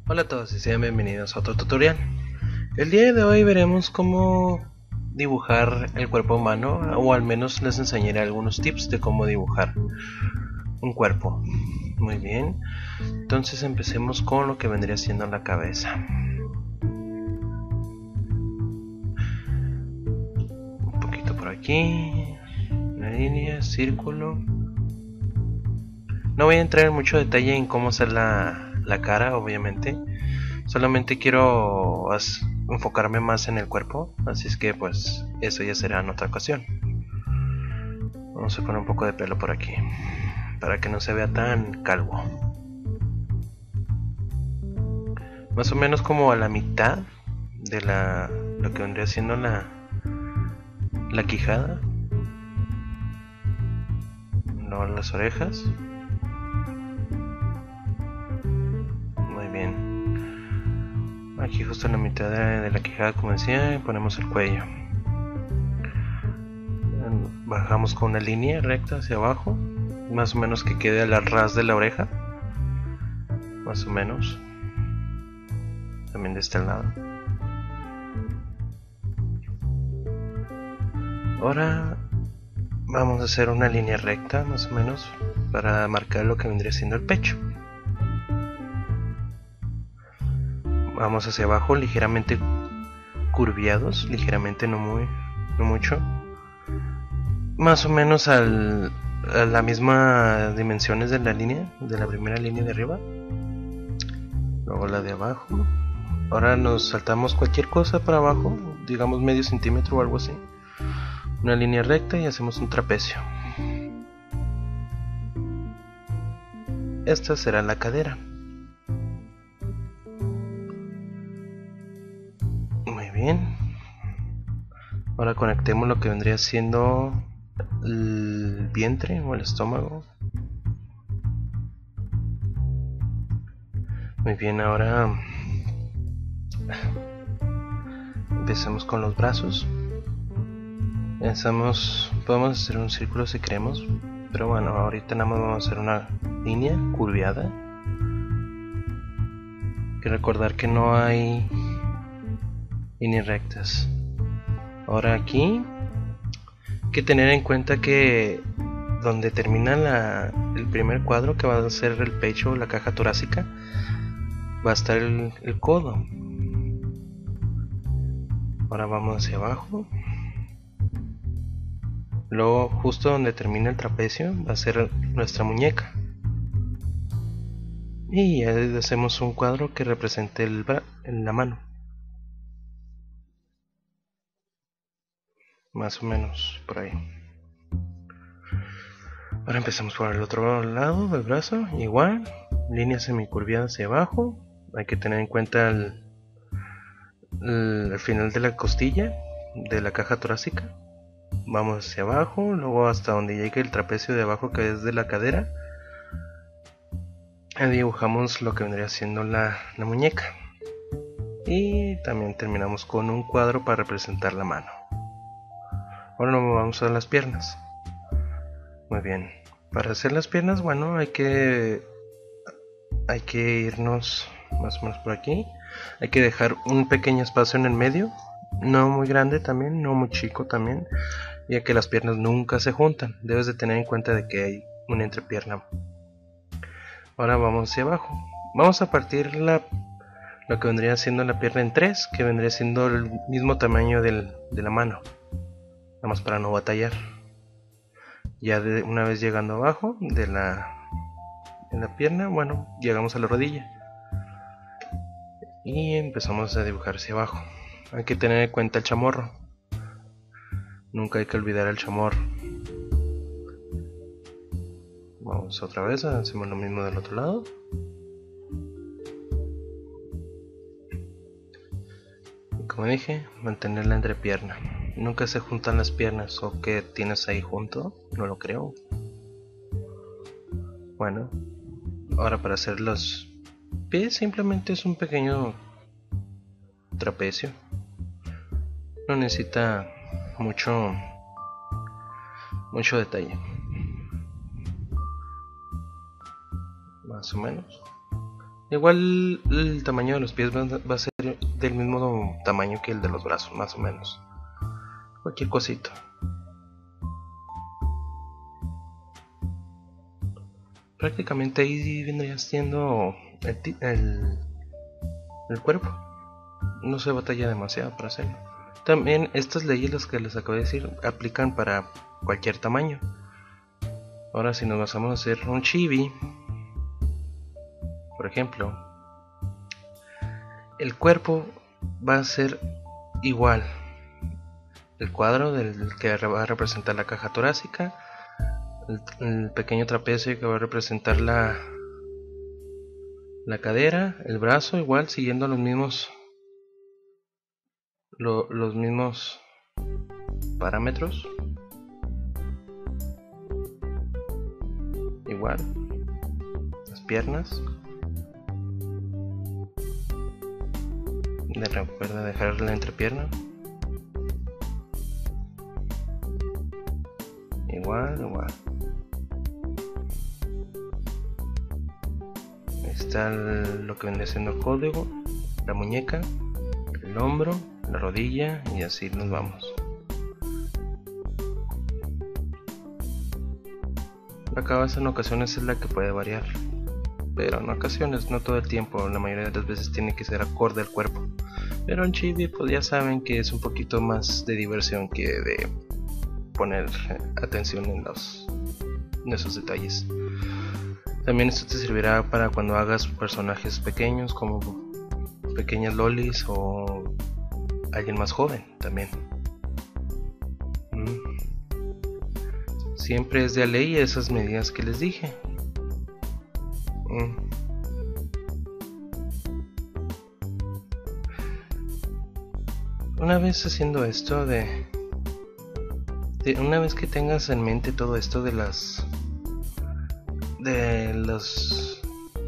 Hola a todos y sean bienvenidos a otro tutorial. El día de hoy veremos cómo dibujar el cuerpo humano, o al menos les enseñaré algunos tips de cómo dibujar un cuerpo. Muy bien, entonces empecemos con lo que vendría siendo la cabeza. Un poquito por aquí, una línea, círculo. No voy a entrar en mucho detalle en cómo hacer la cara, obviamente. Solamente quiero enfocarme más en el cuerpo, así es que pues eso ya será en otra ocasión. Vamos a poner un poco de pelo por aquí, para que no se vea tan calvo. Más o menos como a la mitad de lo que vendría siendo la quijada, no las orejas. Muy bien. Aquí justo en la mitad de la quijada, como decía, ponemos el cuello. Bajamos con una línea recta hacia abajo, más o menos que quede al ras de la oreja, más o menos. También de este lado. Ahora vamos a hacer una línea recta, más o menos, para marcar lo que vendría siendo el pecho. Vamos hacia abajo, ligeramente curviados, ligeramente, no mucho. Más o menos a las mismas dimensiones de la línea, de la primera línea de arriba. Luego la de abajo. Ahora nos saltamos cualquier cosa para abajo, digamos medio centímetro o algo así. Una línea recta y hacemos un trapecio. Esta será la cadera. Muy bien. Ahora conectemos lo que vendría siendo el vientre o el estómago. Muy bien, ahora empecemos con los brazos. Podemos hacer un círculo si queremos, pero bueno, ahorita nada más vamos a hacer una línea curviada. Hay que recordar que no hay líneas rectas. Ahora aquí hay que tener en cuenta que donde termina el primer cuadro, que va a ser el pecho o la caja torácica, va a estar el codo. Ahora vamos hacia abajo. Luego justo donde termina el trapecio va a ser nuestra muñeca. Y ya hacemos un cuadro que represente la mano. Más o menos por ahí. Ahora empezamos por el otro lado del brazo. Igual, línea semicurviada hacia abajo. Hay que tener en cuenta el final de la costilla de la caja torácica. Vamos hacia abajo, luego hasta donde llegue el trapecio de abajo, que es de la cadera. Ahí dibujamos lo que vendría siendo la muñeca. Y también terminamos con un cuadro para representar la mano. Ahora nos vamos a las piernas. Muy bien. Para hacer las piernas, bueno, hay que irnos más o menos por aquí. Hay que dejar un pequeño espacio en el medio, no muy grande también, no muy chico también, ya que las piernas nunca se juntan. Debes de tener en cuenta de que hay una entrepierna. Ahora vamos hacia abajo. Vamos a partir lo que vendría siendo la pierna en tres, que vendría siendo el mismo tamaño de la mano. Nada más para no batallar. Ya una vez llegando abajo en la pierna, bueno, llegamos a la rodilla. Y empezamos a dibujar hacia abajo. Hay que tener en cuenta el chamorro. Nunca hay que olvidar el chamorro. Vamos otra vez, hacemos lo mismo del otro lado. Y como dije, mantener la entrepierna. Nunca se juntan las piernas. ¿O qué tienes ahí junto? No lo creo. Bueno, ahora para hacer los pies simplemente es un pequeño trapecio. No necesita mucho detalle. Más o menos. Igual el tamaño de los pies va a ser del mismo tamaño que el de los brazos, más o menos. Cualquier cosita. Prácticamente ahí vendría siendo el cuerpo. No se batalla demasiado para hacerlo. También estas leyes, las que les acabo de decir, aplican para cualquier tamaño. Ahora si nos basamos a hacer un chibi, por ejemplo, el cuerpo va a ser igual. El cuadro del que va a representar la caja torácica, el pequeño trapecio que va a representar la cadera, el brazo igual siguiendo los mismos parámetros, igual las piernas. Recuerda dejar la entrepierna igual. Ahí está lo que viene siendo el código, la muñeca, el hombro, la rodilla, y así nos vamos. La cabeza en ocasiones es la que puede variar, pero en ocasiones, no todo el tiempo, la mayoría de las veces tiene que ser acorde al cuerpo. Pero en Chibi pues ya saben que es un poquito más de diversión que de poner atención en esos detalles. También esto te servirá para cuando hagas personajes pequeños como pequeñas lolis o alguien más joven también. Siempre es de ley esas medidas que les dije. Una vez haciendo esto una vez que tengas en mente todo esto de los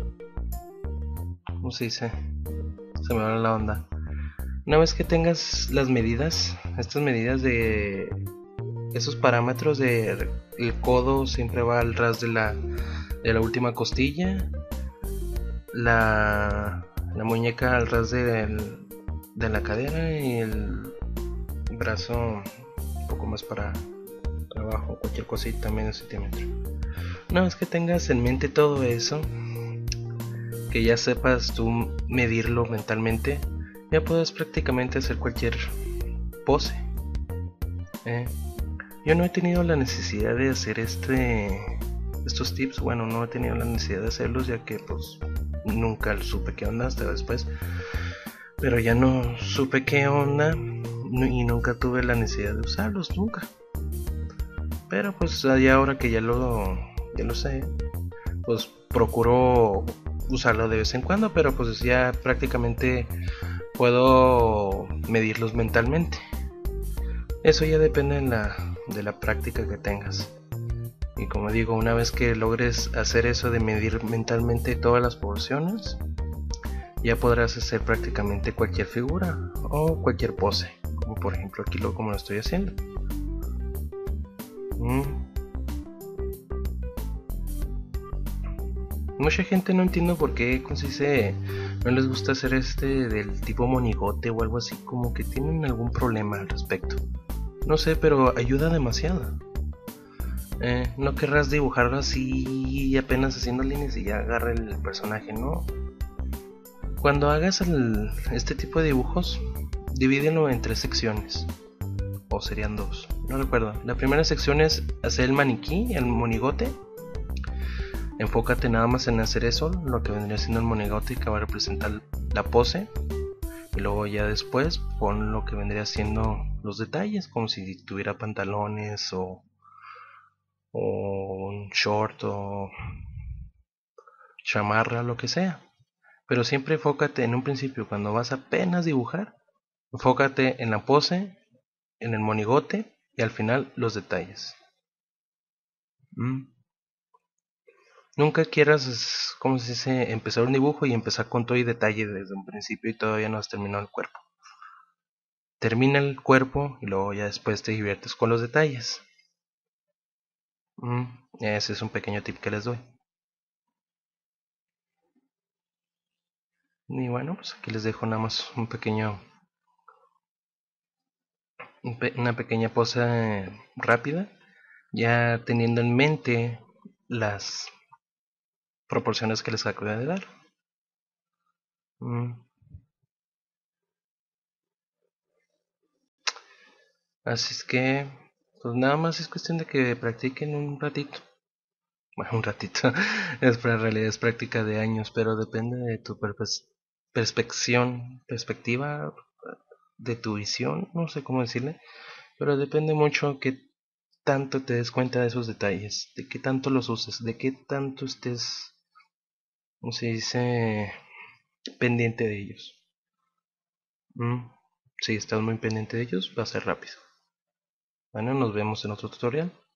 ¿cómo se dice? Se me va la onda. Una vez que tengas las medidas, estas medidas de esos parámetros de el codo siempre va al ras de la última costilla, la muñeca al ras de la cadera y el brazo un poco más para abajo, cualquier cosita medio centímetro. Una vez que tengas en mente todo eso, que ya sepas tú medirlo mentalmente, ya puedes prácticamente hacer cualquier pose. Yo no he tenido la necesidad de hacer estos tips, bueno, no he tenido la necesidad de hacerlos ya que pues nunca supe qué onda hasta después, pero ya no supe qué onda y nunca tuve la necesidad de usarlos, nunca. Pero pues ya ahora que ya lo sé, pues procuro usarlo de vez en cuando, pero pues ya prácticamente puedo medirlos mentalmente. Eso ya depende de la práctica que tengas. Y como digo, una vez que logres hacer eso de medir mentalmente todas las porciones, ya podrás hacer prácticamente cualquier figura o cualquier pose, como por ejemplo aquí como lo estoy haciendo. Mucha gente no entiendo por qué no les gusta hacer del tipo monigote o algo así, como que tienen algún problema al respecto. No sé, pero ayuda demasiado. No querrás dibujarlo así apenas haciendo líneas y ya agarra el personaje, ¿no? Cuando hagas este tipo de dibujos, divídelo en 3 secciones. O serían 2, no recuerdo. La primera sección es hacer el maniquí, el monigote. Enfócate nada más en hacer eso, lo que vendría siendo el monigote que va a representar la pose. Y luego ya después pon lo que vendría siendo los detalles, como si tuviera pantalones o un short o chamarra, lo que sea. Pero siempre enfócate en un principio, cuando vas apenas dibujar, enfócate en la pose, en el monigote y al final los detalles. Nunca quieras, como se dice, empezar un dibujo y empezar con todo y detalle desde un principio y todavía no has terminado el cuerpo. Termina el cuerpo y luego ya después te diviertes con los detalles. Ese es un pequeño tip que les doy. Y bueno, pues aquí les dejo nada más una pequeña pose rápida, ya teniendo en mente las proporciones que les acabo de dar. Mm, Así es que, pues nada más es cuestión de que practiquen un ratito. Bueno, un ratito. En realidad es práctica de años, pero depende de tu perspectiva, de tu visión, no sé cómo decirle, pero depende mucho que tanto te des cuenta de esos detalles, de qué tanto los uses, de qué tanto estés, como se dice, pendiente de ellos. Si estás muy pendiente de ellos, va a ser rápido. Bueno, nos vemos en otro tutorial.